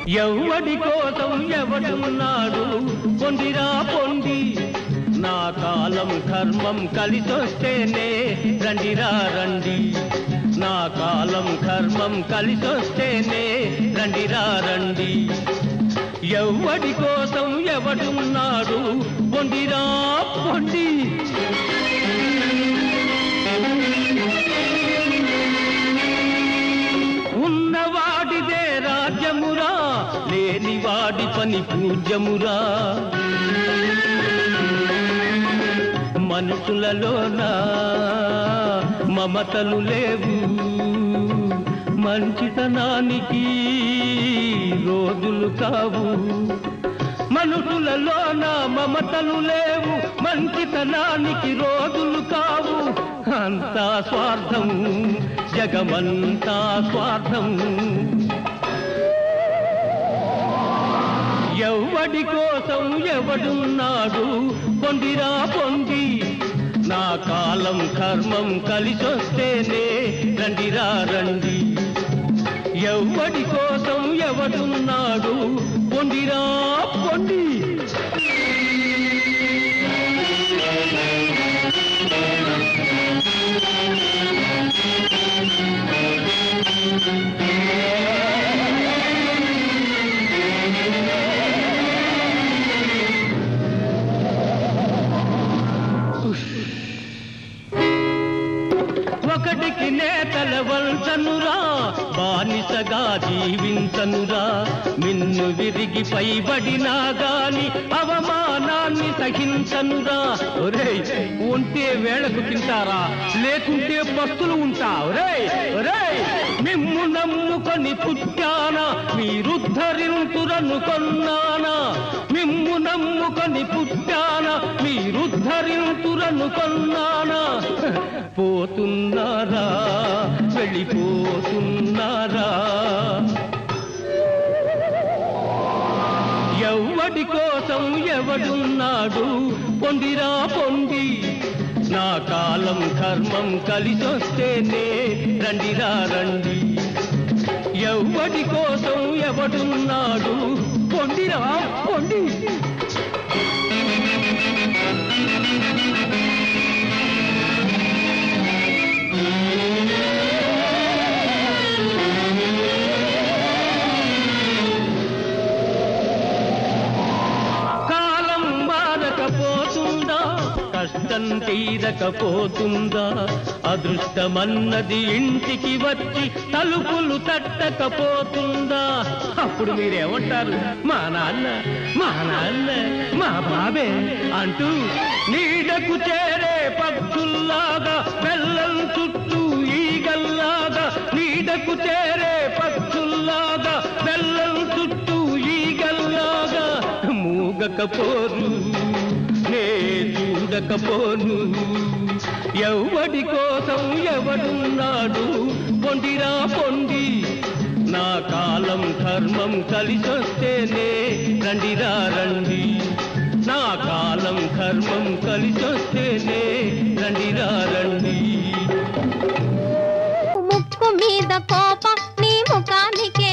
ఎవడి కోసం ఎవడున్నాడు పొందిరా పొంది నా కాలం కర్మం కలిసొస్తేనే రండిరా రండి నా కాలం కర్మం కలిసొస్తేనే రండిరా రండి ఎవడి కోసం ఎవడున్నాడు పొందిరా పొంది ఉన్నవాడిదే రాజ్యమురా లేనివాడి పని పూజ్యమురా మనుషులలోన మమతలు లేవు మంచితనానికి రోజులు కావు మనుషులలోన మమతలు లేవు మంచితనానికి రోజులు కావు అంతా స్వార్థం జగమంతా స్వార్థం ఎవడి కోసం ఎవడున్నాడు పొందిరా పొంది నా కాలం కర్మం కలిసొస్తేనే రండిరా రండి ఎవడి కోసం ఎవడున్నాడు పొందిరా పొంది ఒకటికి నేతల వల్చనురా బానిసగా జీవించనురా మిన్ను విరిగి పైబడినా గాని అవమానాన్ని సహించనురా ఒరేయ్ ఉంటే వేళకు తింటారా లేకుంటే పస్తులు ఉంటా ఒరేయ్ ఒరేయ్ మిమ్ము నమ్ముకొని పుట్టానా మీరుద్ధరింతురనుకొన్నానా మిమ్ము నమ్ముకొని పుట్టానా మీరుద్ధరింతురనుకొన్నానా పోతున్నారా వెళ్ళిపోతున్నారా ఎవడి కోసం ఎవడున్నాడు పొందిరా పొంది నా కాలం కర్మం కలిసొస్తేనే రండిరా రండి ఎవడి కోసం ఎవడున్నాడు పొందిరా పొంది కష్టం తీరకపోతుందా అదృష్టమన్నది ఇంటికి వచ్చి తలుపులు తట్టకపోతుందా అప్పుడు మీరేమంటారు మా నాన్న మా బాబే అంటూ నీడకు చేరే పక్షుల్లాగా బెల్లం చుట్టూ ఈగల్లాగా నీడకు చేరే పక్షుల్లాగా బెల్లం చుట్టూ ఈగల్లాగా మూగకపోరు నే చూడకపోను ఎవడి కోసం ఎవడున్నాడు పొందిరా పొంది నా కాలం కర్మం కలిసొస్తేనే రండిరా రండి నా కాలం కర్మం కలిసొస్తేనే రండిరా రండి ముక్కు మీద కోపం నీ ముఖానికే